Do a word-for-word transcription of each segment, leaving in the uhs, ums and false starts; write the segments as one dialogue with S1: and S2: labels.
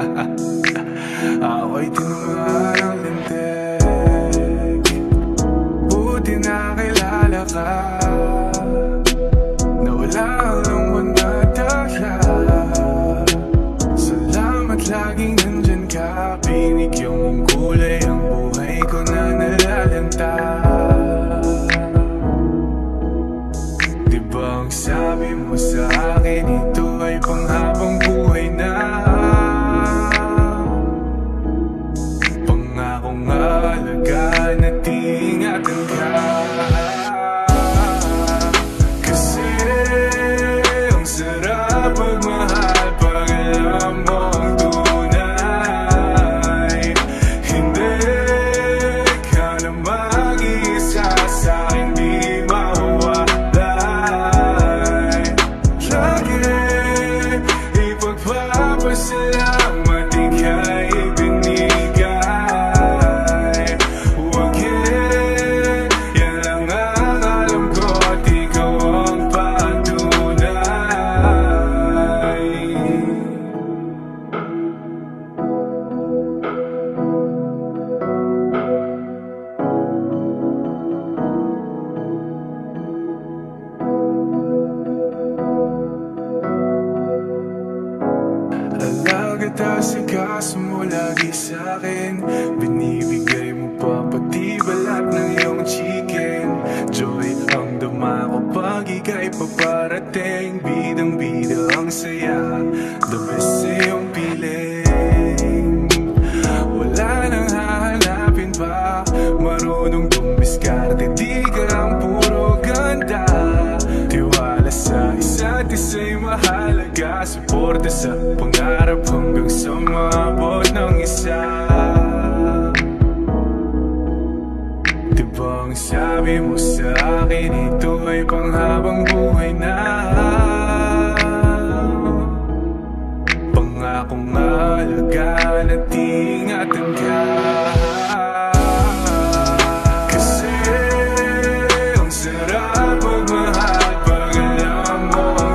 S1: Ako'y tinumarang lintik, buti nakilala ka. Nawala ang manataya. Salamat laging nandyan ka. Binigyan mong kulay ang buhay ko na nalalanta. Diba ang sabi mo sa akin, ito ay panghabang buhay na. Pangakong alagaan at ingatan ka. Kasi ang sarap magmahal pag alam mo ang tunay. Hindi ka na mag-iisa sa'kin, di mawawalay. Lagi ipagpapasalamat ika'y binigay. Huwag yan, yan lang ang alam ko at ikaw ang patunay. Alagat asikaso mo lagi sa'kin. Binibigay mo pa pati balat ng iyong chicken. Joy ang dama ko pag ika'y paparating. Bidang bida ang saya, the best sa iyong piling. Wala nang hahanapin pa, marunong dumiskarte, di ka lang puro ganda. Tiwala sa isa't isa'y mahalaga. Suporta sa pangarap hanggang sa maabot ng isa. Diba ang sabi mo sa akin, ito ay panghabang buhay na. Pangakong alagaan at ingatan ka. Kasi ang sarap magmahal pag alam mo ang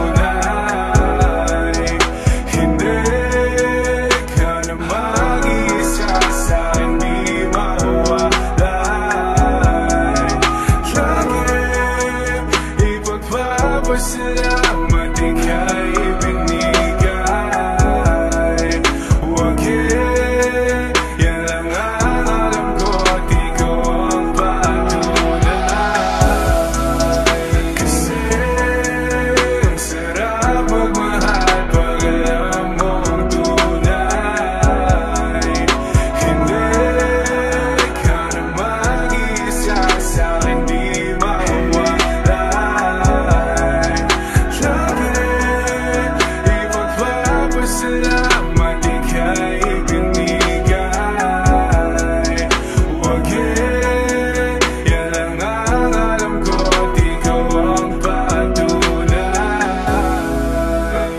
S1: tunay. Hindi ka na mag-iisa sa'kin, di mawawalay. Lagi ipagpapasalamat ika'y binigay. Huwag yan, yan lang ang alam ko at ikaw ang patunay. Kasi ang sarap magmahal pag alam mo ang tunay. Hindi ka na mag-iisa sa'kin, di mawawalay. Lagi ipagpapasalamat ika'y binigay. Huwag yan, yan lang ang alam ko at ikaw ang patunay.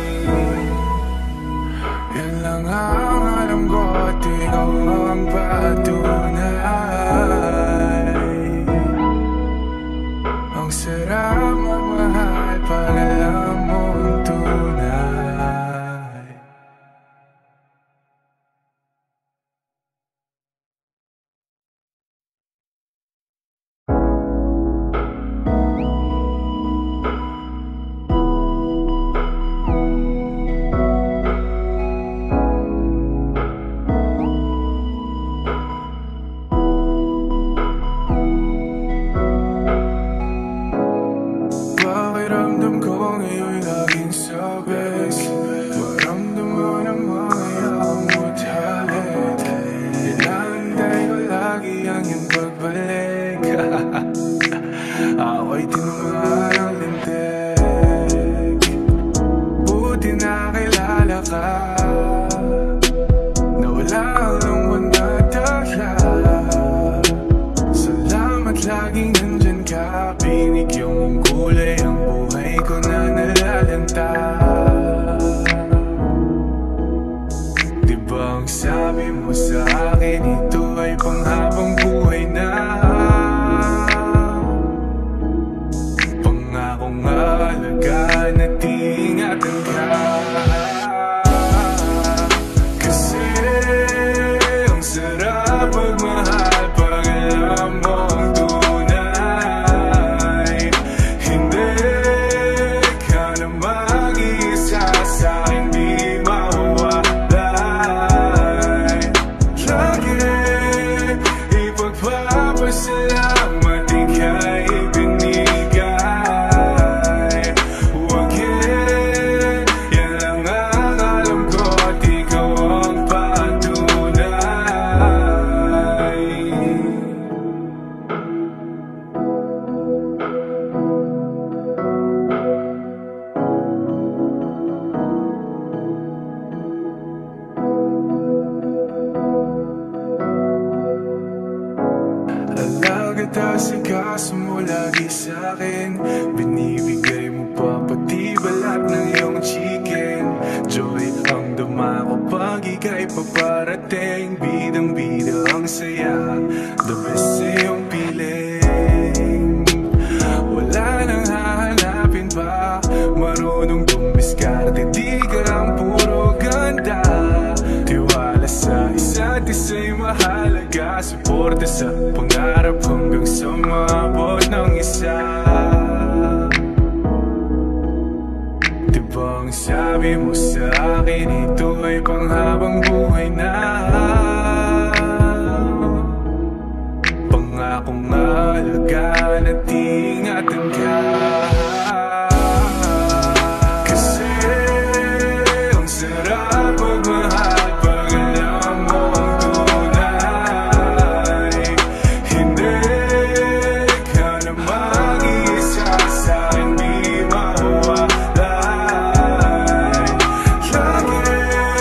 S1: Yan lang ang alam ko at ikaw ang patunay. Ang sarap magmahal pag alam mo ang tunay. Pakiramdam ko ngayon'y laging sabik. Maramdaman ang mga iyong mutalit. Inaantay ko lagi ang iyong pagbalik. Ako'y tinumarang lintik, buti nakilala ka. Nawala ang manataya. Salamat laging nandyan ka. Binigyan mong kulay ang buhay ko na nalalanta. Diba ang sabi mo sa akin, ito ay panghabang buhay na. Pangakong alagaan at ingatan ka. kita asikaso mo lagi sa'kin. Binibigay mo pa pati balat ng iyong chicken. Joy ang dama ko pag ika'y paparating. Bidang bida ang saya, the best sa iyong piling. Wala nang hahanapin pa, marunong dumiskarte, di ka lang puro ganda. Tiwala sa isa't isa'y mahalaga, suporta sa pangarap hanggang sa maabot ng isa. Dibang sabi mo sa akin ito ay panghabang buhay na, pangakong alagaan at ingatan ka. Kasi ang sarap magmahal pag alam mo ang tunay. Hindi ka na mag-iisa sa'kin, di mawawalay. Lagi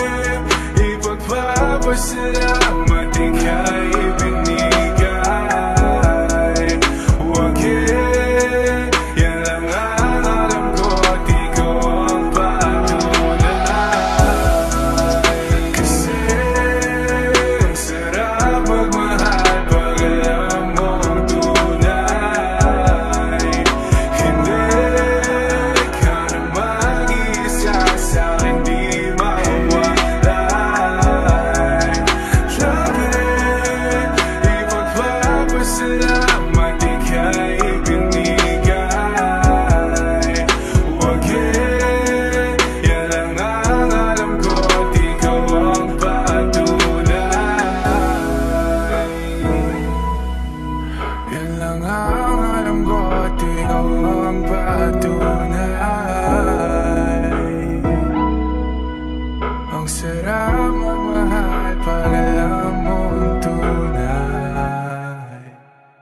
S1: ipagpapasalamat ika'y ibinigay. Huwag eh, yan lang ang alam ko at ikaw ang patunay. Kasi ang sarap magmahal pag alam mo ang tunay. Hindi ka na mag-iisa sa'kin, di mawawalay. Lagi ipagpapasalamat ika'y ibinigay. Huwag eh, yan lang ang alam ko at ikaw ang patunay. Yan lang ang alam ko at ikaw ang patunay. Ang sarap magmahal pag alam mo ang tunay.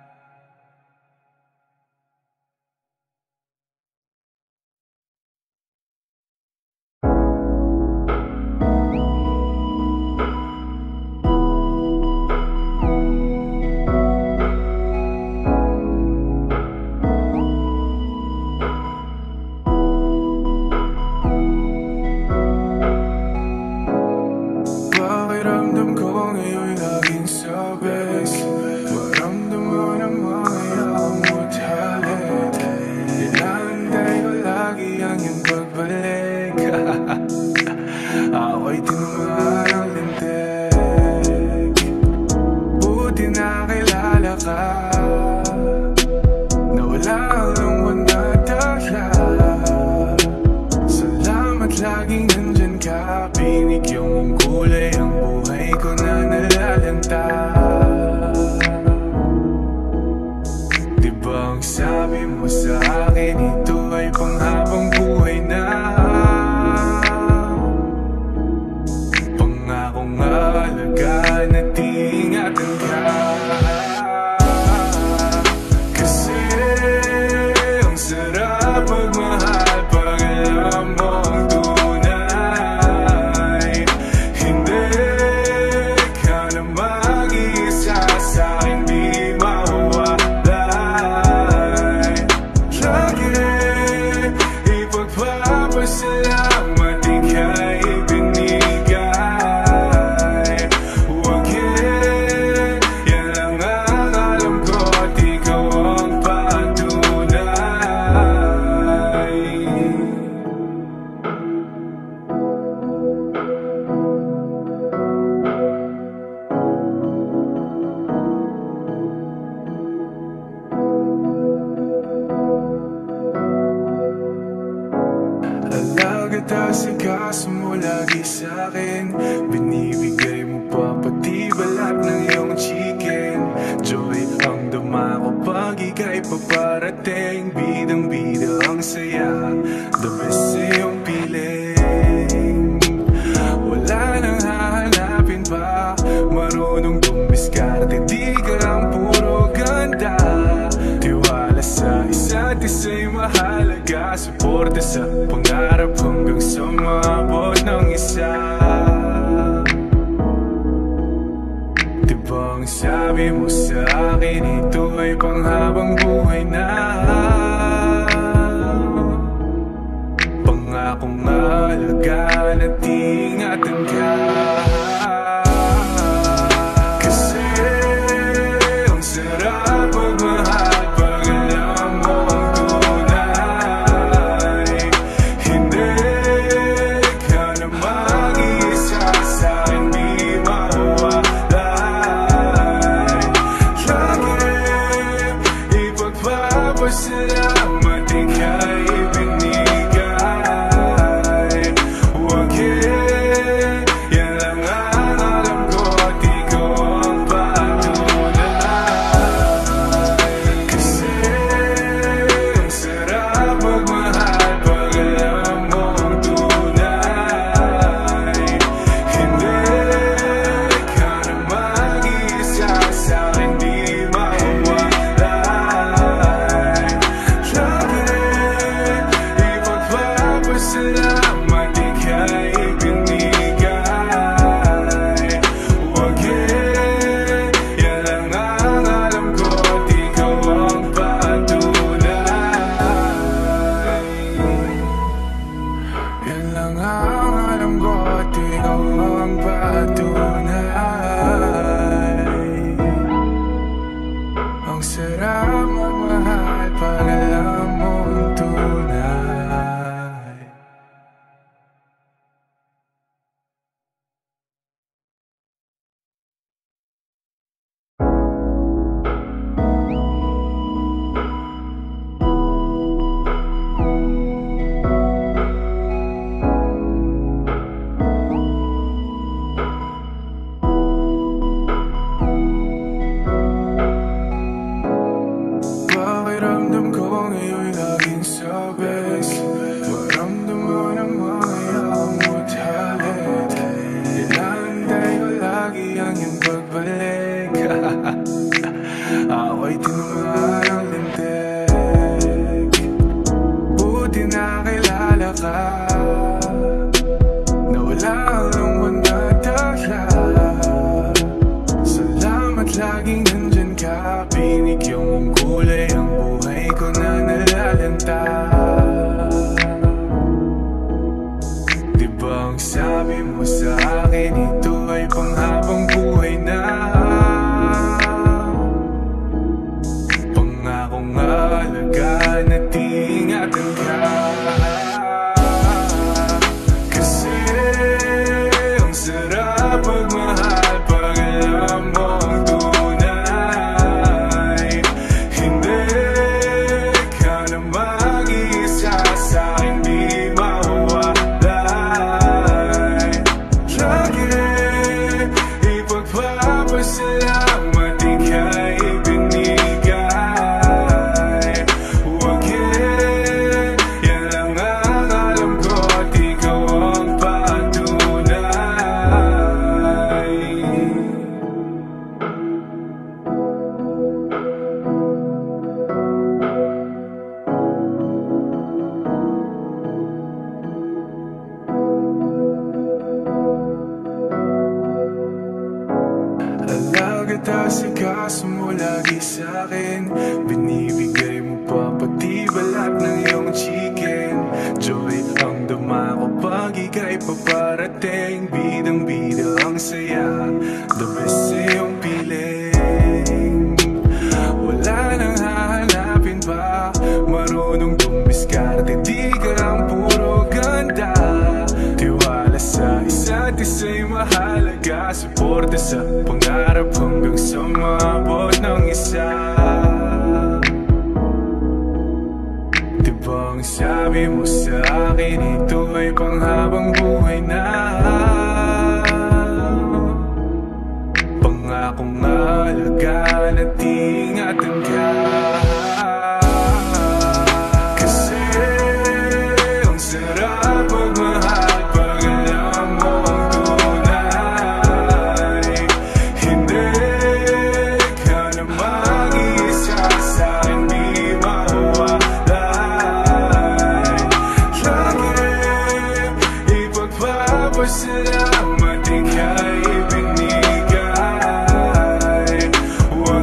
S1: Pakiramdam ko ngayon'y laging sabik. Maramdaman ang mga iyong mutalik. Inaantay ko lagi ang iyong pagbalik. Ako'y tinumaan ng lintik. Buti na kilala ka, na wala ang lungkot na dahla. Salamat laging nandyan ka, binigyan mong kulay ang buhay ko na nalalanta. Diba ang sabi mo sa akin ito ay panghabang buhay na, pangakong alagaan at ingatan ka. Kasi ang sarap magmahal pag alam mo ang tunay. Hindi ka na mag-iisa sa'kin, di mawawalay. Lagi ipagpapasalamat ika'y ibinigay. Huwag eh, yan lang ang alam ko at ikaw ang patunay. Alagat asikaso mo lagi sa'kin. Binibigay mo pa pati balat ng iyong chicken. Joy ang dama ko pag ika'y paparating. Bidang bida ang saya, the best sa iyong piling. Wala nang hahanapin pa, marunong dumiskarte, di ka lang puro ganda. Tiwala sa isa't isa'y mahalaga, suporta sa pangarap hanggang sa maabot ng isa. Diba ang sabi mo sa akin ito ay pang panghabang buhay na. Pangakong alagaan at ingatan ka. Kasi ang sarap magmahal pag alam mo ang tunay. Hindi ka na mag-iisa sa akin, di mawawalay. Lagi ipagpapasalamat ika'y ibinigay. Huwag eh, yan lang ang alam ko at ikaw ang patunay. Kasi ang sarap magmahal pag alam mo ang tunay. Hindi ka na mag-iisa sa akin, di mawawalay. Lagi ipagpapasalamat ika'y ibinigay. Huwag eh, yan lang ang alam ko at ikaw ang patunay. Yan lang ang alam ko at ikaw ang patunay. Ang sarap magmahal pag alam mo ang tunay. Pakiramdam ko ngayon'y laging sabes. Maramdaman ang mga iyong mutalit. Inaantay ko lagi ang iyong pagbalik. Ako'y tinumaan ng lintik. Buti nakilala ka, na wala ang manatagla. Salamat laging nandyan ka. Binigyan mong kulay ang buhay ko na nalalanta. Di ba ang sabi mo sa akin, ito ay panghabang buhay na. Pangakong alagaan at ingatan ka. Kasi ang sarap magmahal pag alam mo ang tunay. Hindi ka na mag-iisa sa akin, di mawawalay. Lagi ipagpapasalamat ika'y ibinigay. Huwag eh, yan lang ang alam ko at ikaw ang patunay. Alaga asikaso mo lagi sa'kin. Binibigay mo pa pati balat ng iyong chicken. Joy ang dama ko pag ika'y paparating. Bidang bida ang saya, the best sa iyong piling. Wala nang hahanapin pa, marunong dumiskarte, di ka lang puro ganda. Tiwala sa isa't isa'y mahalaga. Suporta sa pangarap hanggang sa maabot ng isa. Diba ang sabi mo sa akin, ito ay panghabang buhay na. Pangakong alagaan at ingatan ka. Kasi ang sarap magmahal pag alam mo ang tunay. Hindi ka na mag-iisa sa akin, di mawawalay. Lagi ipagpapasalamat ika'y ibinigay. Huwag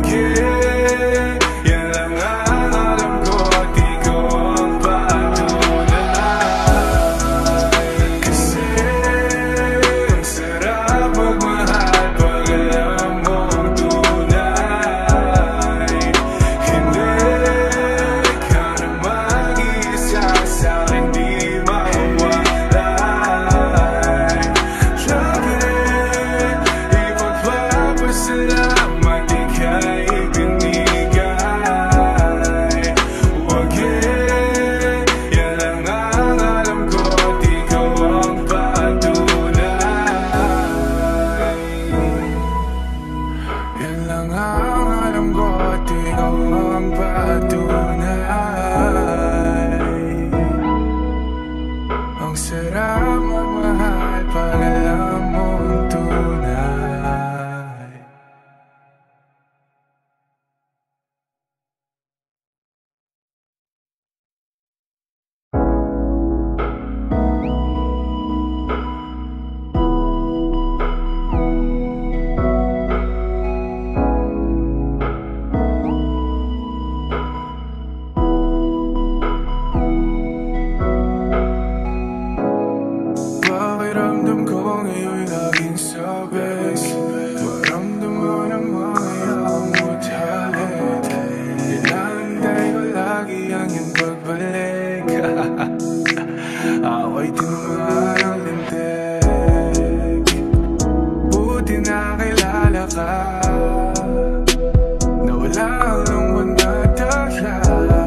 S1: Buti nakilala ka, na wala ang manatala.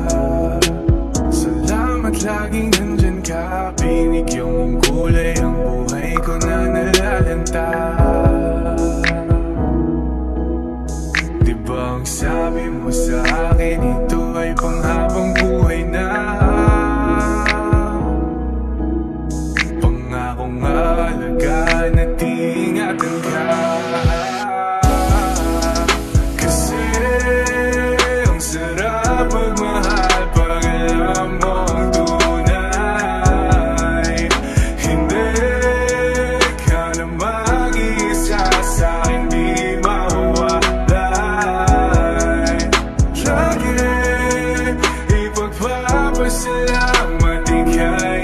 S1: Salamat laging nandyan ka, binigyan mong kulay ang buhay ko na nalalanta. Diba ang sabi mo sa akin, ito ay panghabang buhay na. Pangakong alagaan at ingatan ka. Kasi ang sarap magmahal pag alam mong tunay. Hindi ka na mag-iisa sa'kin, di mawawalay. Lagi ipagpapasalamat ika'y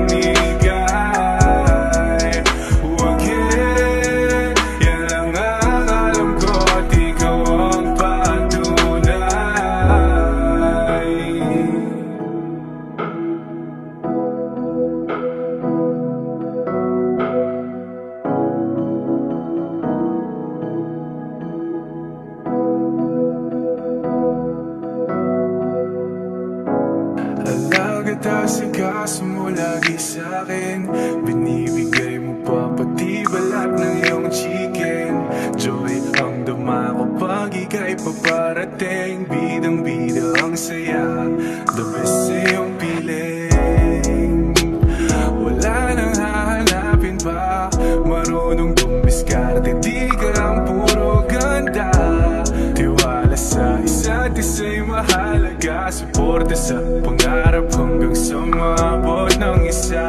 S1: binigay. Huwag yan, yan lang ang alam ko at ikaw ang patunay. Alagat asikaso mo lagi sa'kin, binibigay mo pa pati balat ng iyong chicken. Joy ang dama ko pag ika'y paparating, bidang bida ang saya, the best sa iyong piling. Wala nang hahanapin pa, marunong dumiskarte, di ka lang puro ganda. Tiwala sa isa't isa'y mahalaga, suporta sa pangarap hanggang sa maabot ng isa.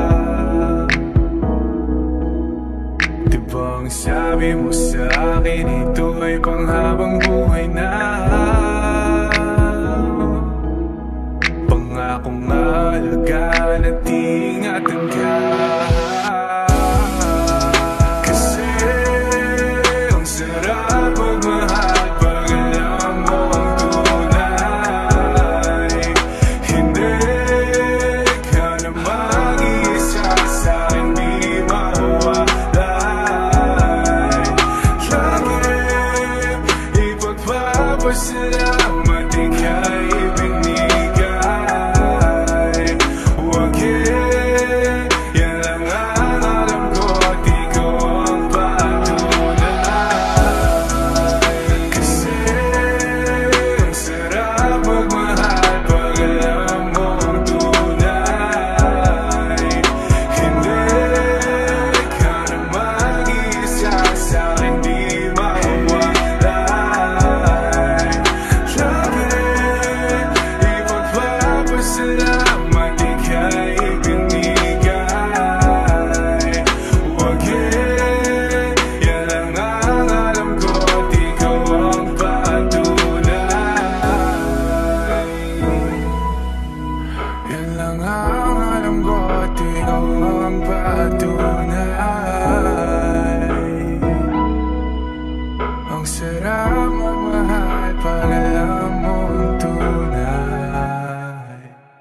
S1: Diba ang sabi mo sa akin, ito ay panghabang buhay na. Pangakong alagaan at ingatan ka. Kasi ang sarap magmahal pag alam mong tunay. Hindi ka na mag-iisa sa'kin, di mawawalay. Lagi ipagpapasalamat ika'y binigay. Huwag yan, yan lang ang alam ko at ikaw ang patunay. Kasi ang sarap magmahal pag alam mong tunay. Hindi ka na mag-iisa sa'kin, di mawawalay. Lagi ipagpapasalamat ika'y binigay. Huwag yan, yan lang ang alam ko at ikaw ang patunay. Yan lang ang alam ko at ikaw ang patunay. Ang sarap magmahal pag alam mong tunay.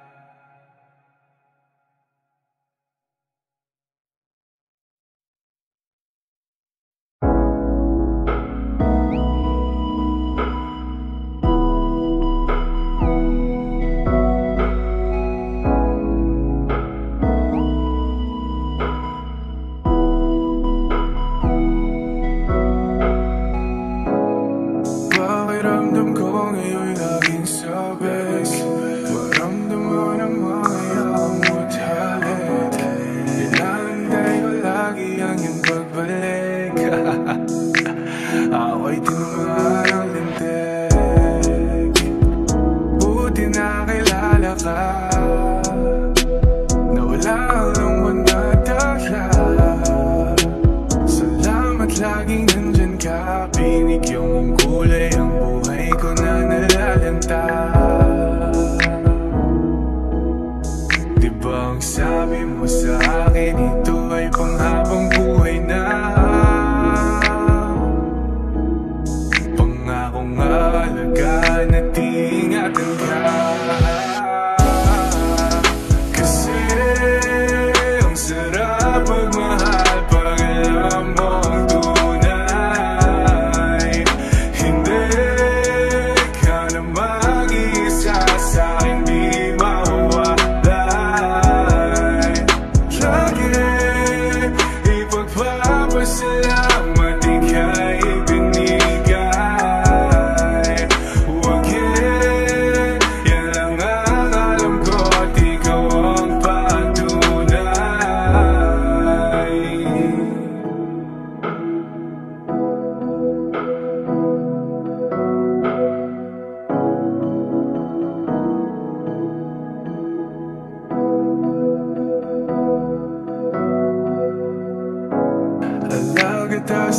S1: Pakiramdam ko ngayon'y laging sabes, maramdaman ang mga iyong mutalit. Inaantay ko lagi ang iyong pagbalik. Ako'y tinumaan ng lintik. Buti nakilala ka, na wala ang manatala. Salamat laging nandyan ka, binigyan mong kulay ang buhay ko na nalalanta. Diba ang sabi mo sa akin, ito ay panghabang buhay na. Pangakong alagaan at ingatan ka. Kasi ang sarap magmahal pag alam mong tunay.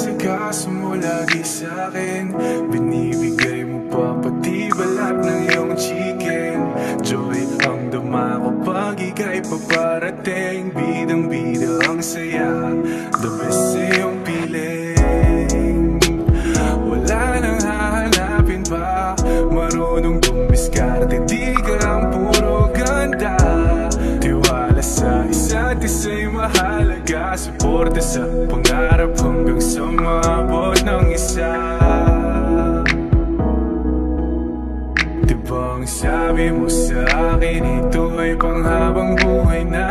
S1: Nag-aasikaso mo lagi sa'kin, binibigay mo pa pati balat ng iyong chicken. Joy ang dama ko pag ika'y paparating, bidang-bida ang saya, the best sa iyong piling. Wala nang hahanapin pa, marunong dumiskarte, di ka ang puro ganda. Tiwala sa isa't isa'y mahalaga, suporta sa pangarap hanggang sa maabot ng isa. Diba ang sabi mo sa akin, ito ay panghabang buhay na,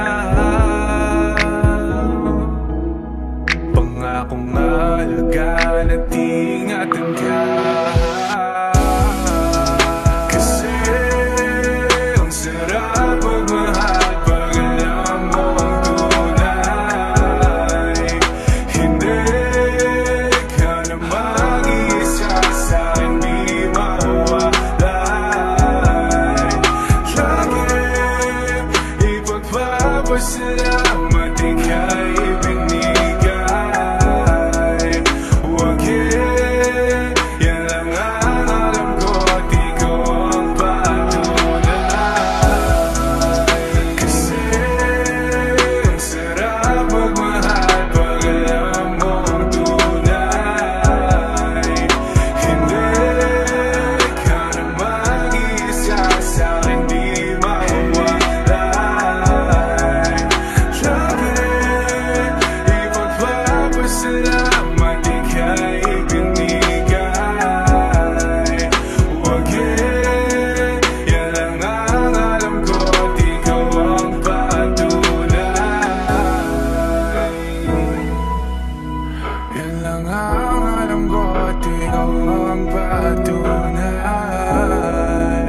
S1: pangakong alagaan at ingatan ka. Kasi ang sarap magmahal pag alam mo ang tunay. Hindi ka na mag-iisa sa'kin, di mawawalay. Lagi ipagpapasalamat ika'y ibinigay. Huwag eh, yan lang ang alam ko at ikaw ang patunay. Kasi ang sarap magmahal pag alam mo ang tunay. Hindi ka na mag-iisa sa'kin, di mawawalay. Lagi ipagpapasalamat ika'y ibinigay. Huwag eh, yan lang ang alam ko at ikaw ang patunay. Yan lang ang alam ko at ikaw ang patunay.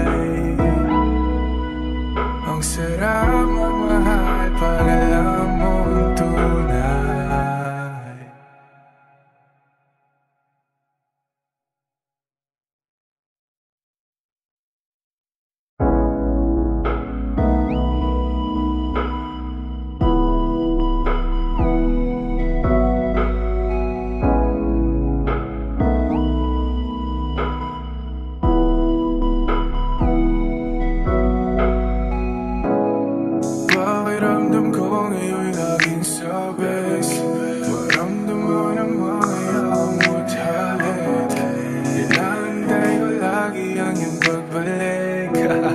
S1: Ang sarap magmahal pag alam mo ang tunay. Pakiramdam ko ngayon'y laging sabik, maramdaman ang mga yaong mo't halik. Inaantay ko lagi ang iyong pagbalik.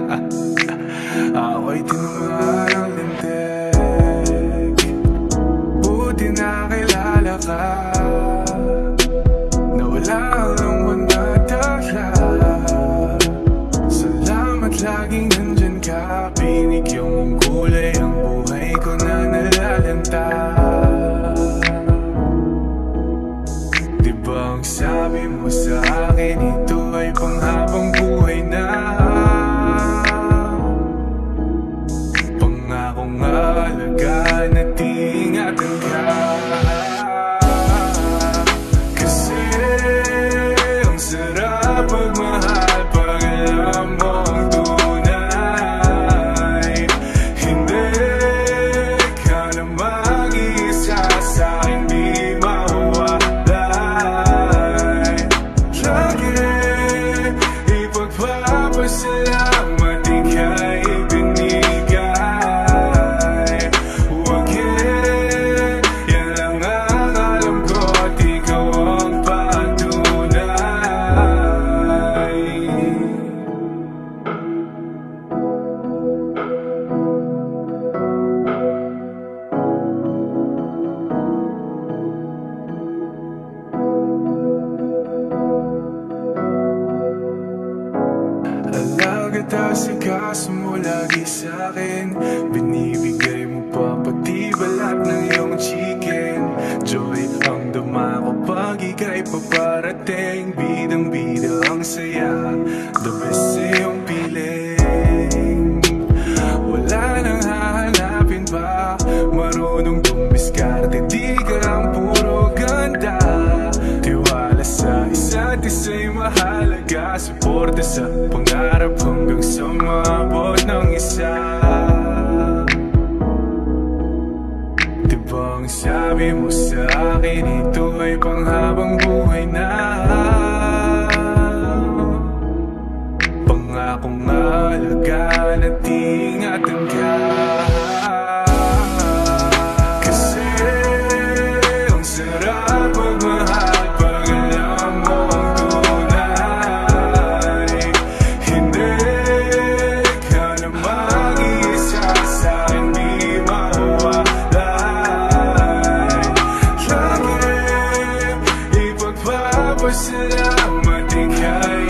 S1: Ako'y tinamaan ng lintik, buti nakilala ka, na wala ang manatagla. Salamat laging nandyan ka, binigyan mong kulay ang buhay ko na nalalanta. Diba ang sabi mo sa akin, ito ay panghabang buhay na, pangakong alagaan at ingatan ka. Kasi ang sarap magmahal pag alam mo ang tunay. Hindi ka na mag-iisa sa'kin, di mawawalay. Lagi ipagpapasalamat ika'y ibinigay. Huwag eh, yan lang ang alam ko at ikaw ang patunay. Alagad asikaso mo lagi sa'kin, binibigay mo pa pati balat ng iyong chicken. Joy ang dama ko pag ika'y paparating, bidang-bida ang saya, the best sa iyong piling. Wala nang hahanapin pa, marunong dumiskarte, di ka ang puro ganda. Tiwala sa isa't isa'y mahalaga, suporta sa pangarap hanggang sa maabot ng isa. Diba ang sabi sabi mo sa akin, ito ay panghabang buhay na. Pangakong alagaan at ingatan ka. Kasi ang sarap magmahal pag alam mo ang tunay. Hindi ka na mag-iisa sa akin, di mawawalay. Lagi ipagpapasalamat ika'y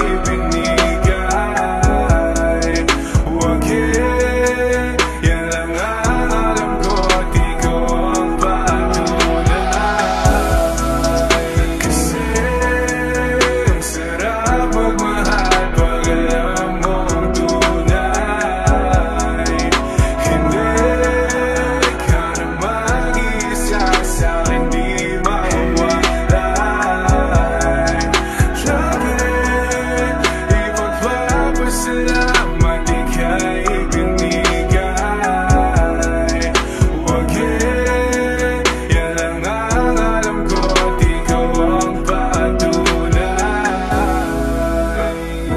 S1: ibinigay. Huwag eh, yan lang ang alam ko at ikaw ang patunay. Kasi ang sarap magmahal pag alam mo ang tunay. Hindi ka na mag-iisa sa akin, di mawawalay. Lagi ipagpapasalamat ika'y ibinigay. Huwag eh, yan lang ang alam ko at ikaw ang patunay.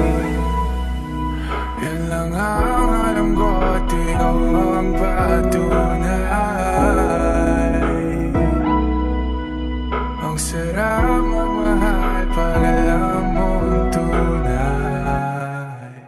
S1: Yan lang ang alam ko at ikaw ang patunay. Ang sarap magmahal pag alam mo ang tunay.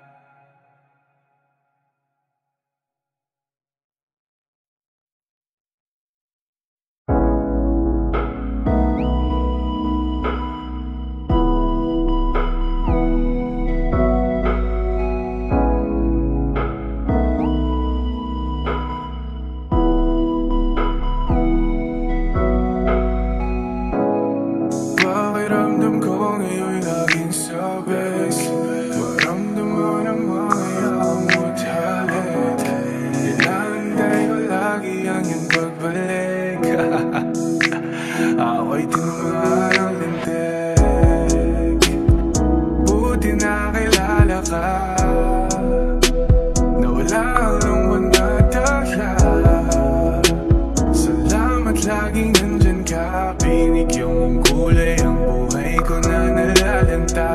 S1: Pakiramdam ko ngayon'y laging sabik. Maramdaman ang mga yaong mo't halit. Inaantay ko lagi ang iyong pagbalik. Ako'y tinumaan ang lintik. Buti nakilala ka, na wala ang lungkot na takla. Salamat laging nandyan ka. Binigyan mong kulay ang buhay ko na nalalanta.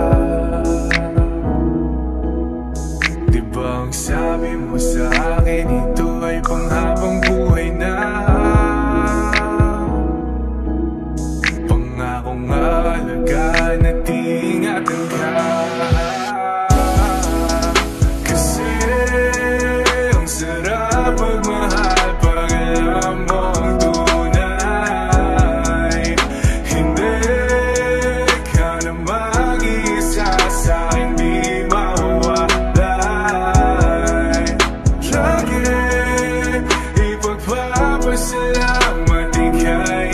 S1: Diba ang sabi mo sa akin, ito ay panghabang buhay na. Pangakong alagaan at ingatan ka. Kasi ang sarap magmahal pag alam mo ang tunay. Hindi ka na mag-iisa sa akin, di mawawalay. Lagi ipagpapasalamat ika'y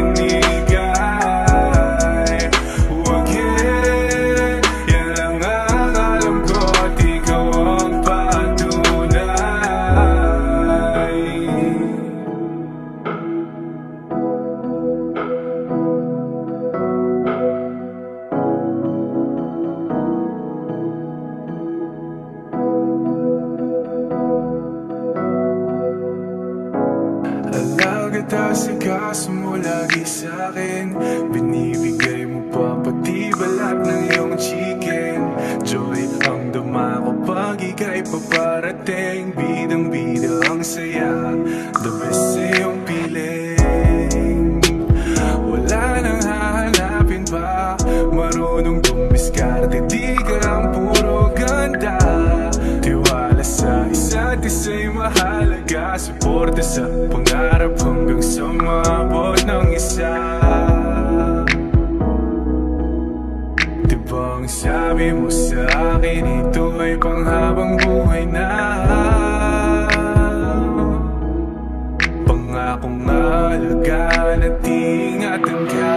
S1: ibinigay. Huwag eh, yan lang ang alam ko at ikaw ang patunay. Alagat asikaso mo lagi sa'kin. Binibigay mo pa pati balat ng iyong chicken. Joy ang dama ko pag ika'y paparating. Bidang bida ang saya, the best sa iyong piling. Wala nang hahanapin pa, marunong dumiskarte, di ka lang puro ganda. Tiwala sa isa't isa'y mahalaga. Suporta sa pangarap hanggang sa maabot ng isa. Diba ang sabi mo sa akin, ito ay panghabang buhay na. Pangakong alagaan at ingatan ka.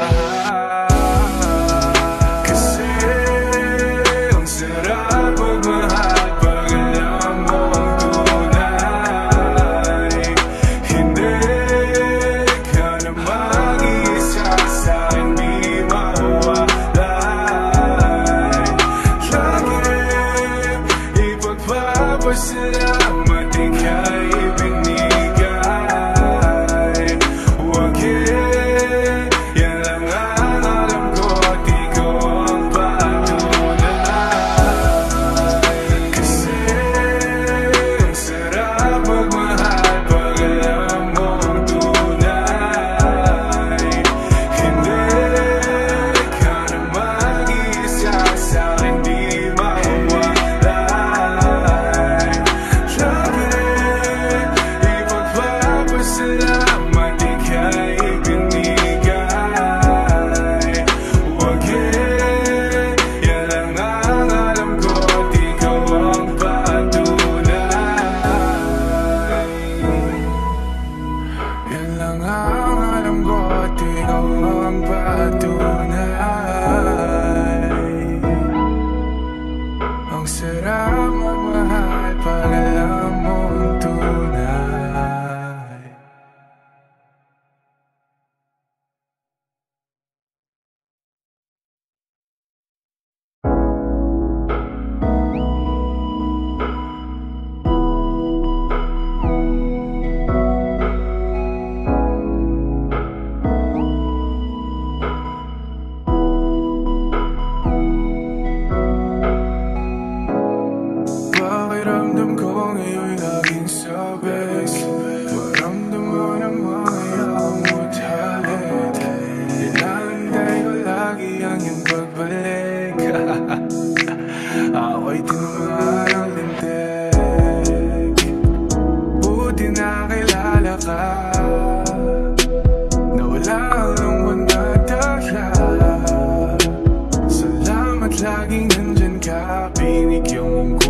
S1: Kasi ang sarap magmahal pag alam mo ang tunay. Hindi ka na mag-iisa sa akin, di mawawalay. Lagi ipagpapasalamat ika'y ibinigay.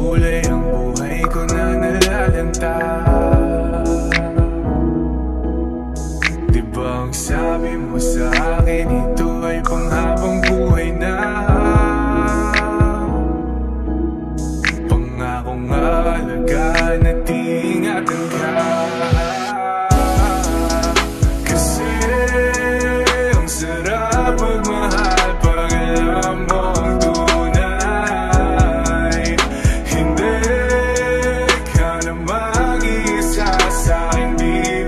S1: kulay ang buhay ko na nalalanta. Di ba ang sabi mo sa akin, ito ay panghabang buhay na? Pangakong alagaan at ingatan ka. Kasi ang sarap magmahal pag alam mo ang tunay. Hindi ka na mag-iisa sa'kin, di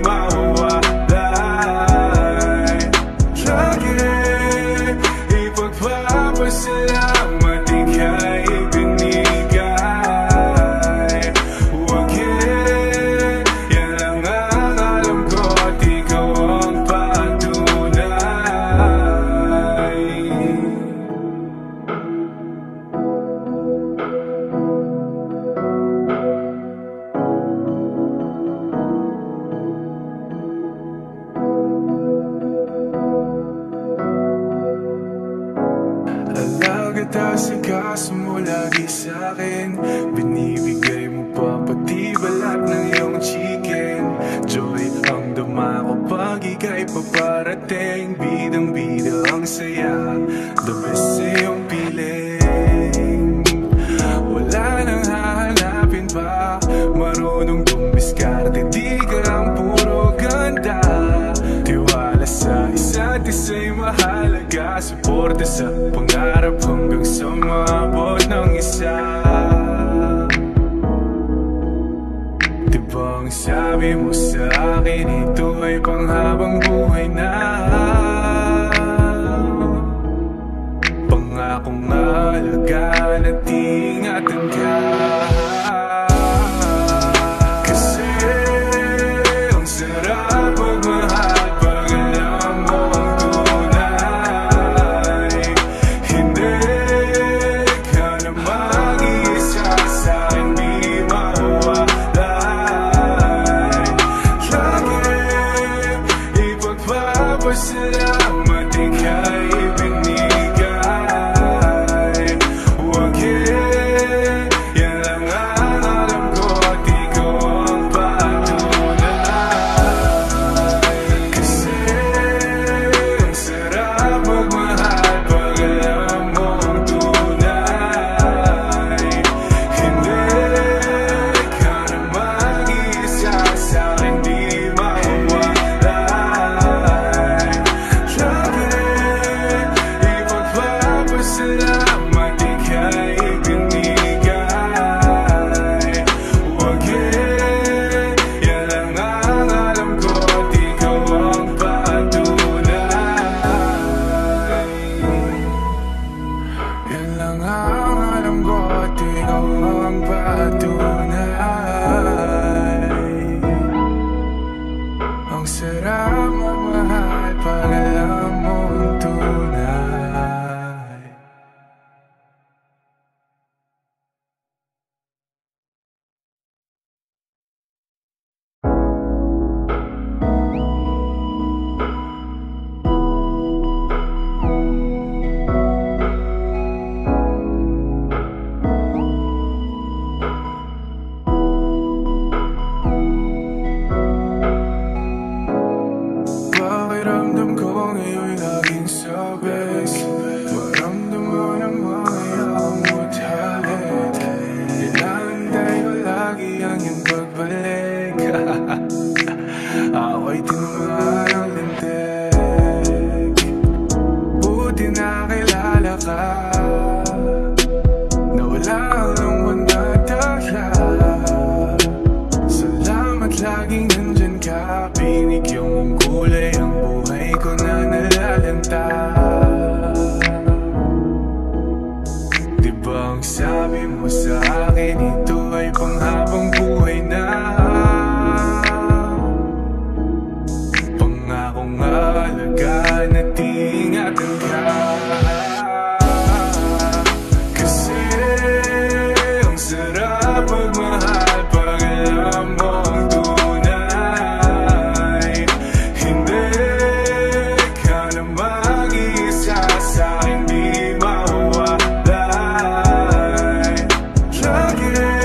S1: mawawalay. Lagi ipagpapasalamat ika'y binigay. Huwag yan, yan lang ang alam ko at ikaw ang patunay. Alagat asikaso mo lagi sa'kin, binibigay mo pa pati balat ng iyong chicken. Joy ang dama ko pag ika'y paparating, bidang-bida ang saya, the best sa iyong piling. Wala nang hahanapin pa, marunong dumiskarte, di ka ang puro ganda. Tiwala sa isa't isa'y mahalaga, suporta sa pangarap hanggang sa maabot ng isa. Diba ang sabi mo sa akin, ito ay panghabang buhay na? Pangakong alagaan at ingatan ka. Kasi ang sarap magmahal pag alam mo ang tunay. Hindi ka na mag-iisa sa'kin, di mawawalay. Lagi ipagpapasalamat ika'y binigay. Huwag yan, yan lang ang alam ko at ikaw ang patunay. Kasi ang sarap magmahal pag alam mo ang tunay. Hindi ka na mag-iisa sa'kin, di mawawalay. Lagi ipagpapasalamat ika'y binigay. Huwag yan, yan lang ang alam ko at ikaw ang patunay. Yan lang ang alam ko at ikaw ang patunay. Ang sarap magmahal pag alam mo ang tunay. Pakiramdam ko ngayon'y laging sabik, maramdaman ang mga iyong mutalik. Inaantay ko lagi ang iyong pagbalik. Ako'y tinumaan ng lintik, buti nakilala ka, na wala ang mandadaya. Salamat laging nandyan ka, binigyan mong kulay ang buhay ko na nalalanta. Di ba ang sabi mo sa akin, ito ay panghabang buhay na? Pangakong alagaan at ingatan ka. Kasi ang sarap magmahal pag alam mo ang tunay. Hindi ka na mag-iisa sa'kin, di mawawalay. Lagi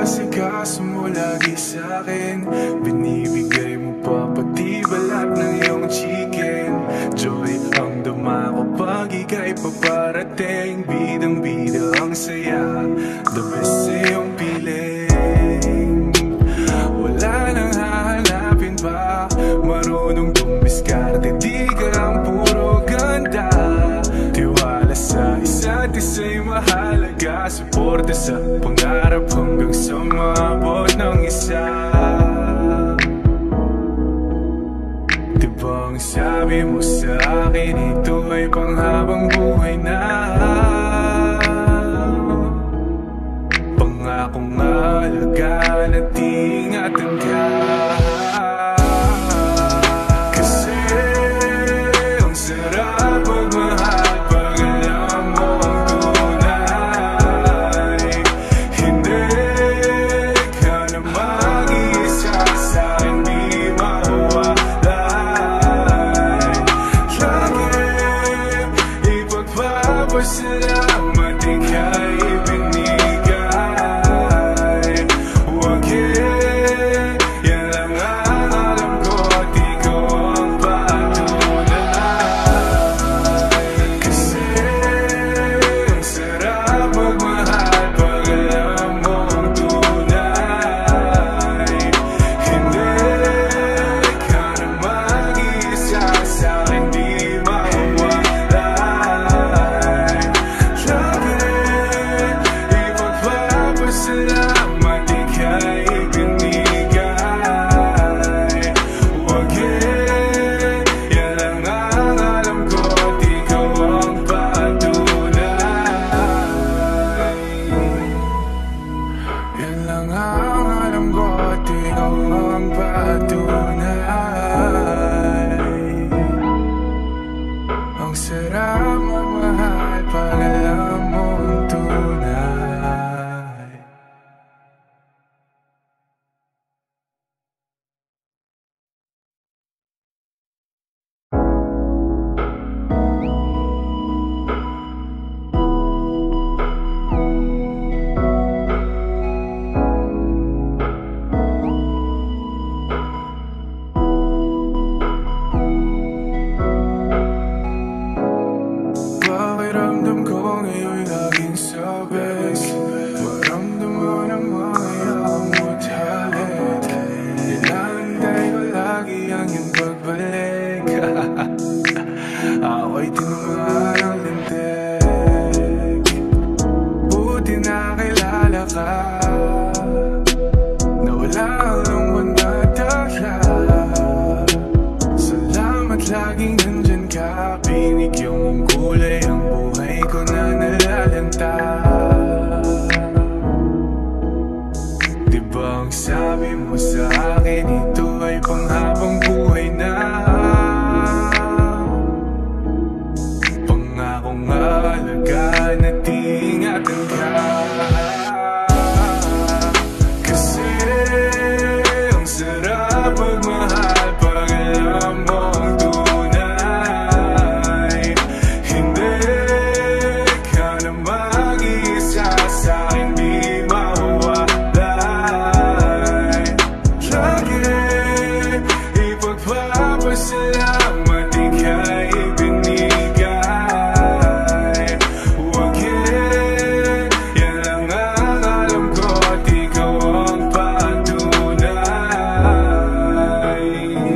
S1: asikaso mo lagi sa'kin. Binibigay mo pa pati balat ng iyong chicken. Joy ang dama ko pag ika'y paparating. Bidang bida ang saya, the best sa iyong piling. Wala nang hahanapin pa, marunong dumiskarte, di ka lang puro ganda. Tiwala sa isa't isa'y mahalaga, suporta sa pangarap hanggang sa maabot ng isa. Diba ang sabi mo sa akin, ito ay panghabang buhay na. Pangakong alagaan at ingatan ka. Kasi ang sarap magmahal pag alam mong tunay. Hindi ka na mag-iisa sa'kin, di mawawalay. Lagi ipagpapasalamat ika'y ibinigay. Huwag yan, yan lang ang alam ko at ikaw ang patunay. Kasi ang sarap magmahal pag alam mong tunay. Hindi ka na mag-iisa sa'kin, di mawawalay. Lagi ipagpapasalamat ika'y ibinigay. Huwag yan, yan lang ang alam ko at ikaw ang patunay. Yan lang ang alam ko at ikaw ang patunay. Ang sarap magmahal pag alam mong tunay. Pakiramdam ko ngayon'y laging sabik. Maramdaman ang mga iyong mutalit. Inaantay ko lagi ang iyong pagbalik. Ako'y tinumaan ng lintik. Buti na kilala ka, na wala ang lungkot na takla. Salamat laging nandyan ka, binigyan mong kulay ang buhay ko na nalalanta. Diba ang sabi mo sa akin, ito ay panghabang buhay na. Pangakong alagaan at ingatan ka. Kasi ang sarap magmahal pag alam mong tunay. Hindi ka na mag-iisa sa'kin, di mawawalay. Lagi ipagpapasalamat ika'y ibinigay. Huwag yan, yan lang ang alam ko at ikaw ang patunay.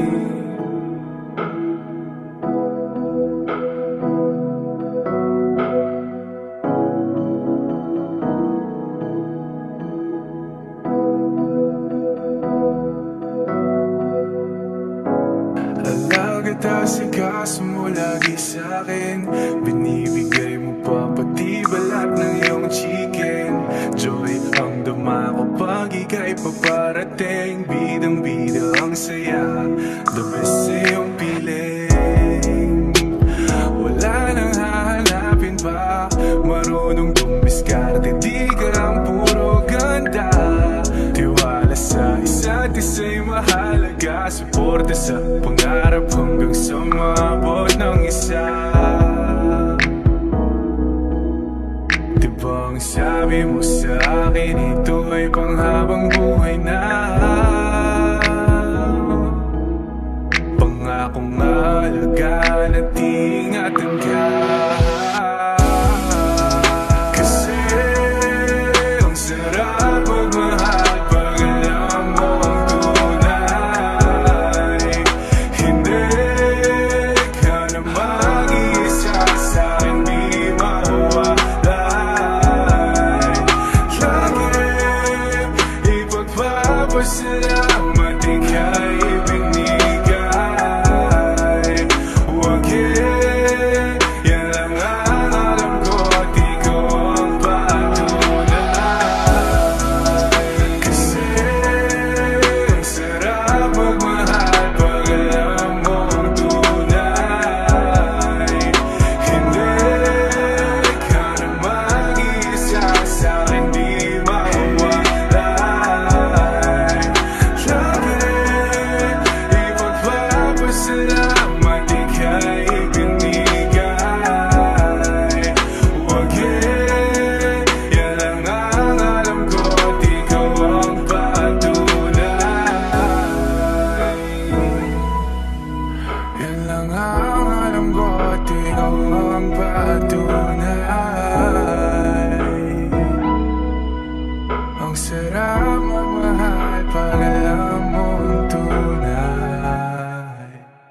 S1: Alagad asikaso mo lagi sa'kin. Binibigay mo pa pati balat ng iyong chicken. Joy ang dama ko pag ika'y paparating. Bidang bida ang saya, the best sa iyong piling. Wala nang hahanapin pa, marunong dumiskarte, di ka lang puro ganda. Tiwala sa isa't isa'y mahalaga, suporta sa pangarap hanggang sa maabot ng isa. Diba ang sabi mo sa akin, ito ay panghabang mahalaga na tingatan ka. Kasi ang sarap magmahal pag alam mong tunay. Hindi ka na mag-iisa sa'kin, di mawawalay. Lagi ipagpapasalamat ika'y ibinigay. Huwag eh, yan lang ang alam ko at ikaw ang patunay. Kasi ang sarap magmahal pag alam mong tunay. Hindi ka na mag-iisa sa'kin, di mawawalay. Lagi ipagpapasalamat ika'y ibinigay. Huwag eh, yan lang ang alam ko at ikaw ang patunay. Yan lang ang alam ko at ikaw ang patunay. Ang sarap magmahal pag alam mong tunay.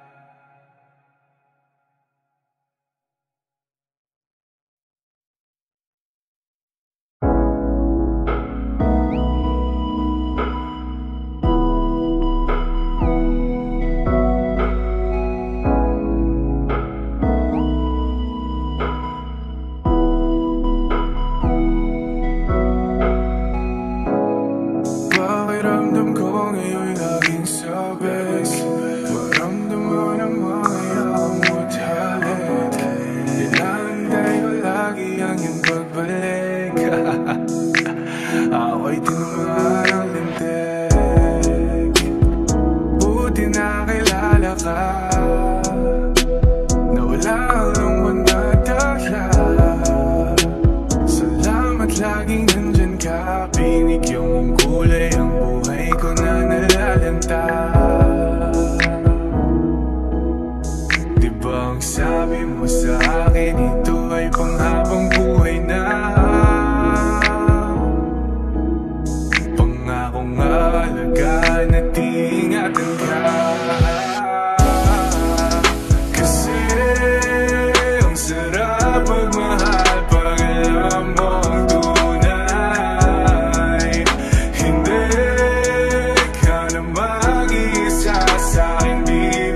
S1: Pakiramdam ko ngayon'y laging sabes. Maramdaman ang mga iyong mutalit. Inaantay ko lagi ang iyong pagbalik. Ako'y tinumaan ng lintik. Buti na kilala ka, na wala ang lungkot na takla. Salamat laging nandyan ka. Binigyan mong kulay ang buhay ko na nalalanta. Di ba ang sabi mo sa akin, ito ay panghabang buhay na. Pangakong alagaan at ingatan ka. Kasi ang sarap magmahal pag alam mong tunay. Hindi ka na mag-iisa sa'kin, di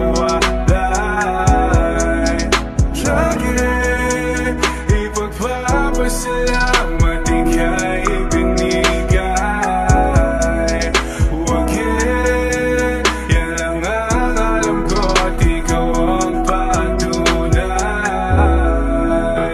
S1: mawawalay. Lagi ipagpapasalamat ika'y ibinigay. Huwag eh, yan lang ang alam ko at ikaw ang patunay.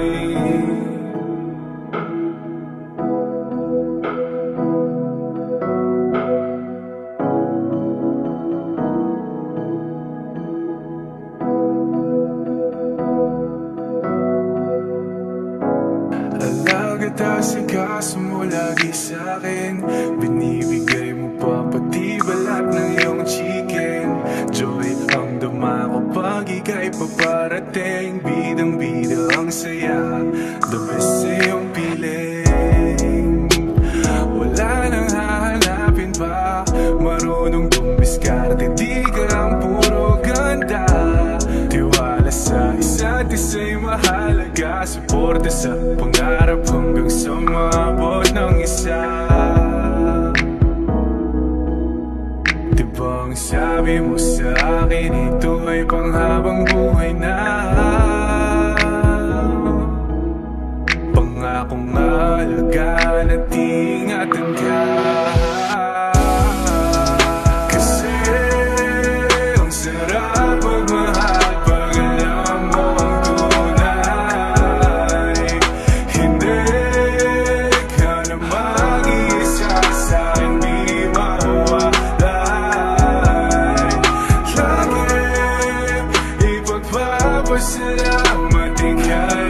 S1: Alagat asikaso mo lagi sa'kin. Binibigay mo pa pati balat ng iyong chicken. Joy ang dama ko pag ika'y paparating. Bidang-bida ang saya, the best sa iyong piling. Wala nang hahanapin pa, marunong dumiskarte, di ka lang puro ganda. Tiwala sa isa't isa'y mahalaga. Suporta sa pangarap hanggang sa maabot ng isa. Di ba ang sabi mo sa akin, ito ay panghabang buhay na. Pangakong alagaan at ingatan ka. Kasi ang sarap magmahal pag alam mong tunay. Hindi ka na mag-iisa sa'kin, di mawawalay. Lagi ipagpapasalamat ika'y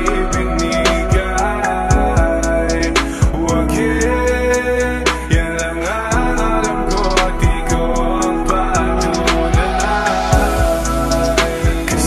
S1: ibinigay. Huwag eh, yan lang ang alam ko at ikaw ang patunay.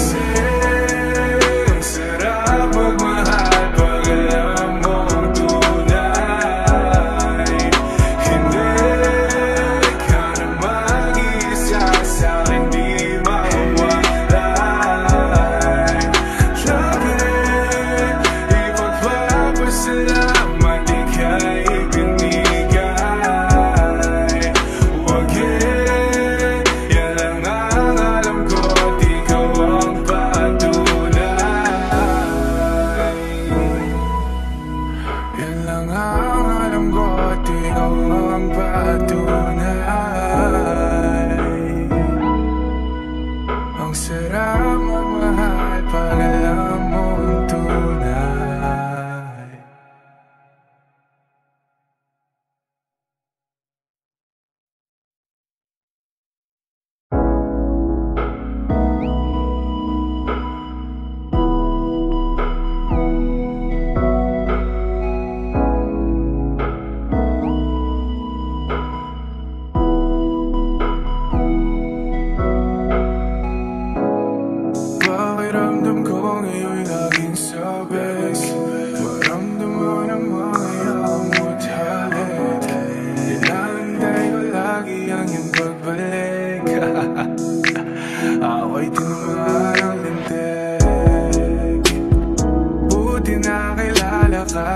S1: pakiramdam ko ngayon'y laging sabik. Maramdaman ang mga yaong mo't halik. Inaantay ko lagi ang iyong pagbalik. Ako'y tinamaan ng lintik. Buti na kilala ka,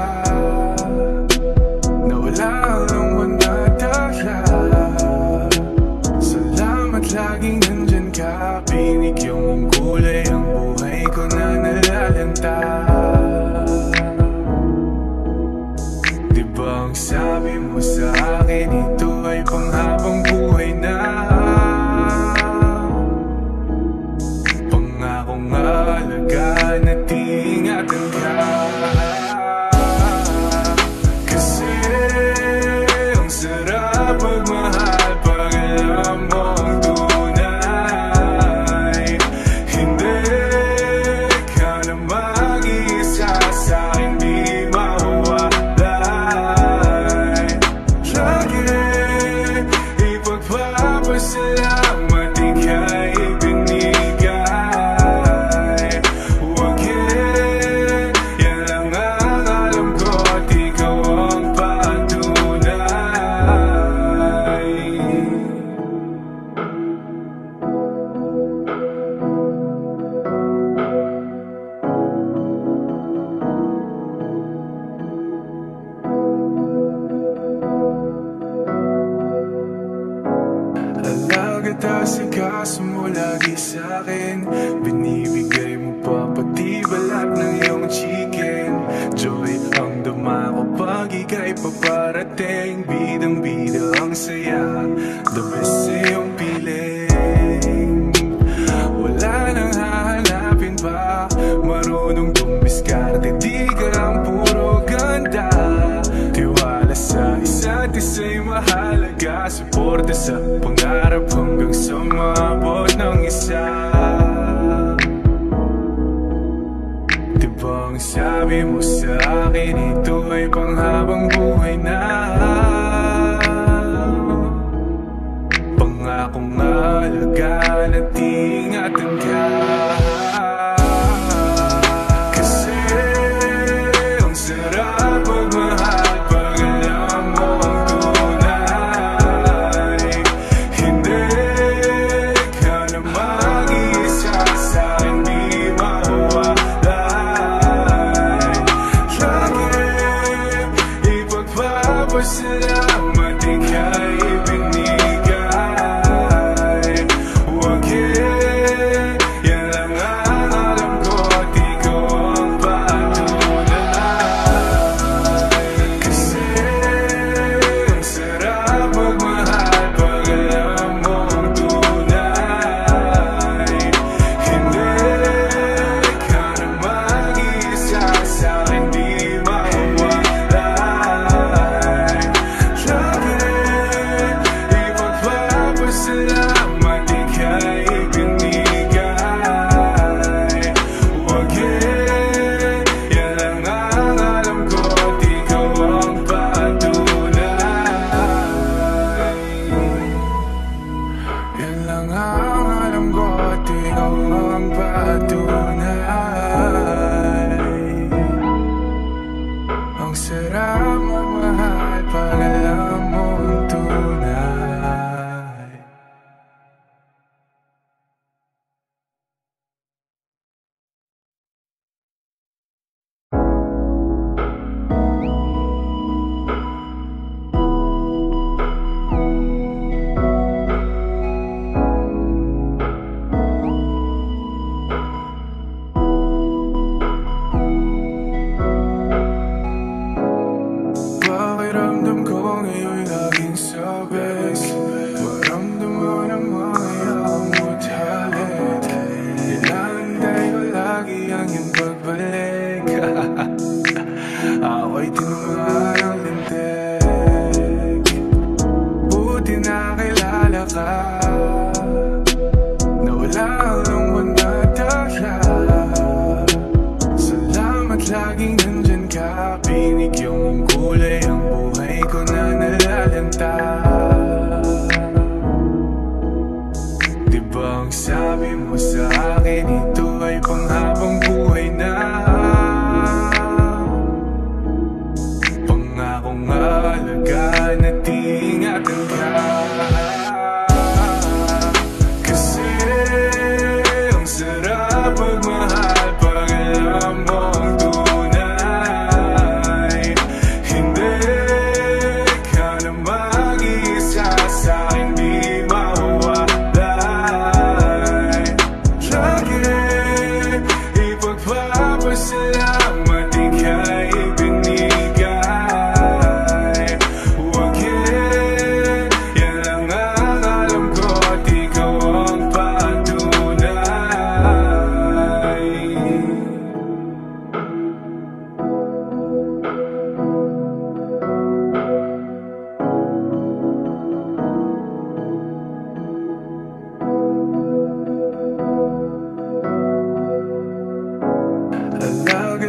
S1: na wala ang manataya. Salamat laging nandyan ka. Binigyan mong kulay ang buhay ko na nalalanta. Diba ang sabi mo sa akin, ito ay panghabang buhay na. Pangakong alagaan at ingatan ka. Kasi ang sarap magmahal pag alam mong tunay. Hindi ka na mag-iisa sa'kin, di mawawalay. Lagi ipagpapasalamat ika'y binigay. Huwag yan, yan lang ang alam ko at ikaw ang patunay. Alaga asikaso mo lagi sa'kin. Binibigay mo pa pati balat ng iyong chicken. Joy ang dama ko pag ika'y paparating. Bidang bida ang saya, the best sa iyong piling. Wala nang hahanapin pa, marunong dumiskarte, di ka lang puro ganda. Tiwala sa isa't isa'y mahalaga. Suporta sa pangarap hanggang sa maabot ng isa. Diba ang sabi mo sa akin, ito ay panghabang buhay na. Pangakong alagaan at ingatan ka. Kasi ang sarap magmahal pag alam mong tunay. Hindi ka na mag-iisa sa'kin, di mawawalay. Lagi ipagpapasalamat ika'y binigay. Huwag yan, yan lang ang alam ko at ikaw ang patunay. Kasi ang sarap magmahal pag alam mong tunay. Hindi ka na mag-iisa sa'kin, di mawawalay. Lagi ipagpapasalamat ika'y binigay. Huwag yan, yan lang ang alam ko at ikaw ang patunay. Yan lang ang alam ko at ikaw ang patunay. Ang sarap magmahal pag alam mong tunay.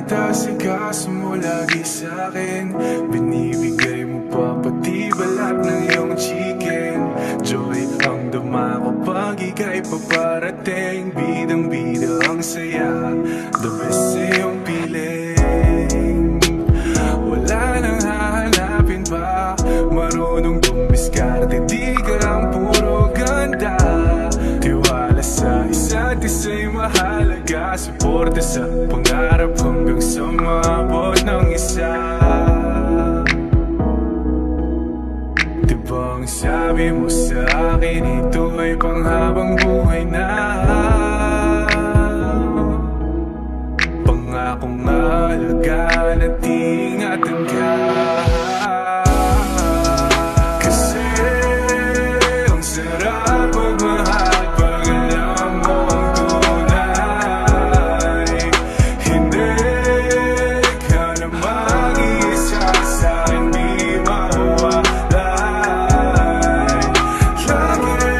S1: Bakit asikaso mo lagi sa'kin? Binibigay mo pa pati balat ng iyong chicken. Joy ang dama ko pag ika'y paparating. Bidang bida ang saya, the best sa iyong piling. Wala nang hahanapin pa, marunong dumiskarte, di ka lang puro ganda. Tiwala sa isa't isa'y mahalaga, suporta sa pangarap hanggang sa maabot ng isa. Dibang sabi mo sa akin ito ay panghabang buhay na, pangakong alagaan at ingatan ka. Kasi ang sarap magmahal pag alam mo ang tunay. Hindi ka na mag-iisa sa'kin, di mawawalay. Lagi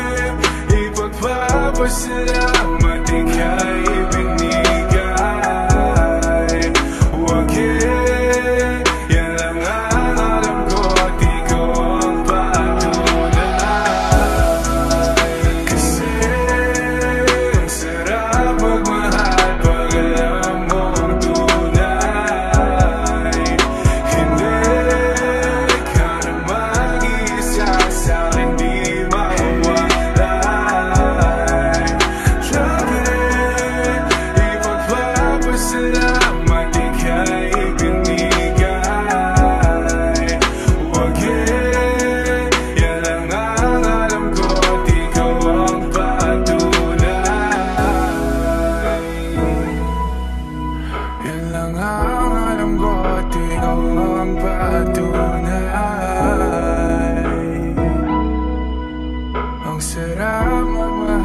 S1: ipagpapasalamat ika'y ibinigay. Huwag eh, yan lang ang alam ko at ikaw ang patunay. Kasi ang sarap magmahal pag alam mo ang tunay. Hindi ka na mag-iisa sa'kin, di mawawalay. Lagi ipagpapasalamat ika'y ibinigay. Huwag eh, yan lang ang alam ko at ikaw ang patunay. Yan lang ang alam ko at ikaw ang patunay. Ang sarap magmahal